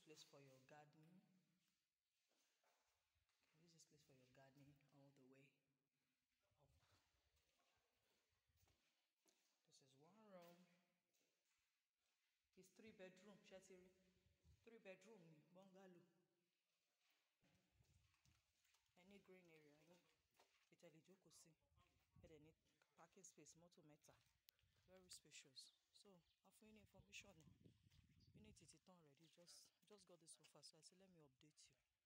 place for your gardening. Use this place for your gardening all the way up. This is one room. It's 3-bedroom, Shatiri. 3-bedroom bungalow. Any green area, Italy Jokosi. And then need parking space, motor meta. Very spacious. So after any information, you need it already. Just got this so far. So I said let me update you.